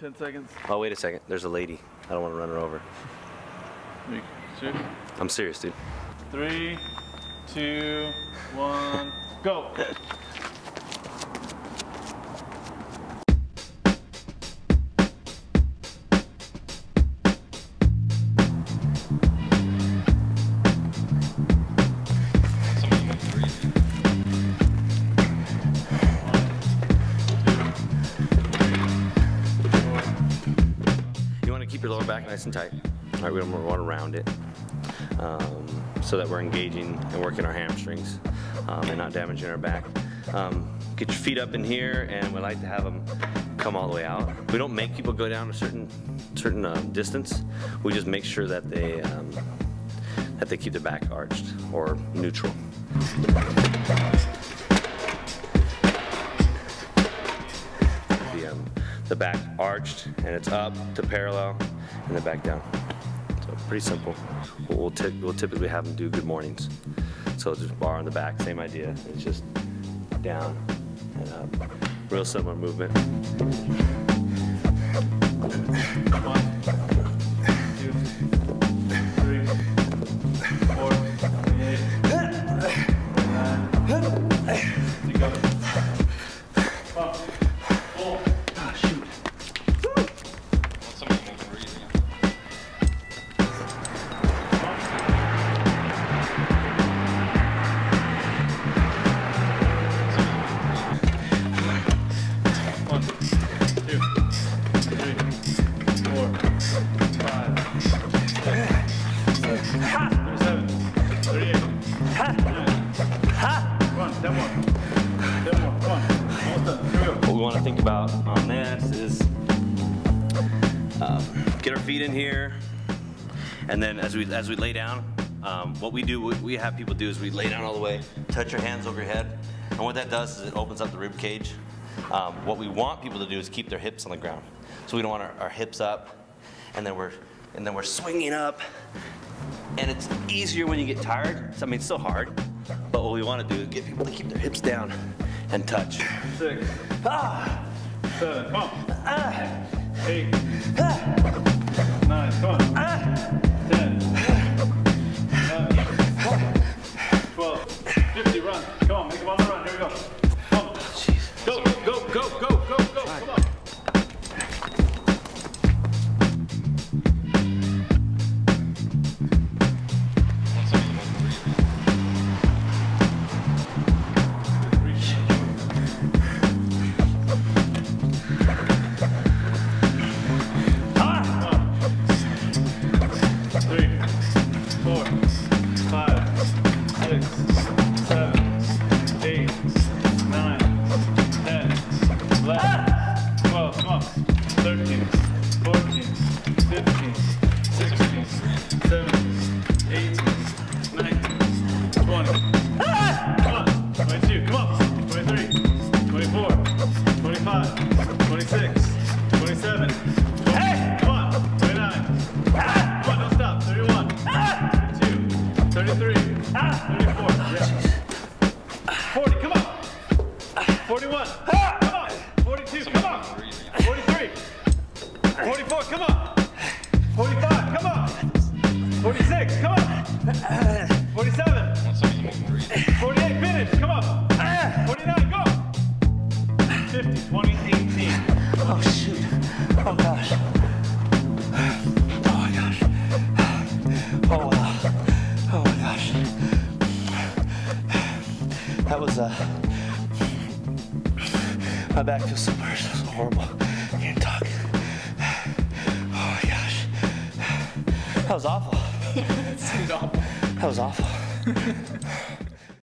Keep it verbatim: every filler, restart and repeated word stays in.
ten seconds. Oh, wait a second. There's a lady. I don't want to run her over. You serious? I'm serious, dude. Three, two, one, go. Keep your lower back nice and tight. All right, we don't want to round it um, so that we're engaging and working our hamstrings um, and not damaging our back. Um, get your feet up in here, and we like to have them come all the way out. We don't make people go down a certain certain um, distance. We just make sure that they um, that they keep their back arched or neutral. The, um, the back arched, and it's up to parallel, and then back down. So pretty simple. We'll, we'll, we'll typically have them do good mornings. So just bar on the back, same idea. It's just down and up. Real similar movement. One, two, three, four, eight, nine, you go. Up. Four. Ah, shoot. What we want to think about on this is um, get our feet in here, and then as we as we lay down, um, what we do, what we have people do is we lay down all the way, touch your hands over your head, and what that does is it opens up the rib cage. Um, what we want people to do is keep their hips on the ground, so we don't want our, our hips up, and then we're and then we're swinging up, and it's easier when you get tired. I mean, it's still hard, but what we want to do is get people to keep their hips down and touch. Six. Ah. Seven. Come on. Ah. Eight. Ah. Nine. Come on. Ah. Ten. Eleven. Twelve. Fifty. Run. Come on. Make them on the run. Here we go. Come on. Jeez. Go. Go. Go. Go. Go. Go. Come on. forty-one. Ah! Come on. forty-two. Come on. forty-three. forty-four. Come on. forty-five. Come on. forty-six. Come on. forty-seven. forty-eight. Finish. Come on. forty-nine. Go. fifty. twenty. eighteen. Oh shoot. Oh gosh. Oh my gosh. Oh wow. Oh my gosh. That was uh my back feels so worse, so horrible. I can't talk. Oh my gosh. That was awful. That seemed awful. That was awful.